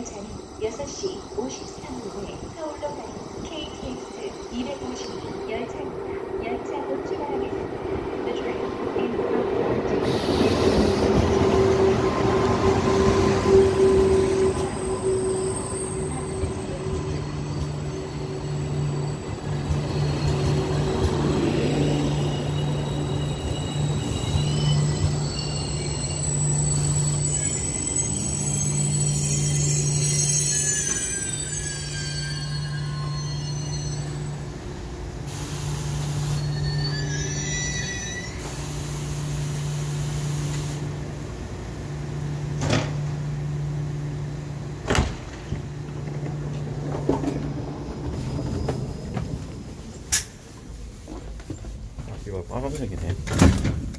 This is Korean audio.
열차는 6시 53분에 서울로 가는 KTX 252 열차입니다. 열차 곧 출발하겠습니다. The train in progress. 이거 빨간색이네.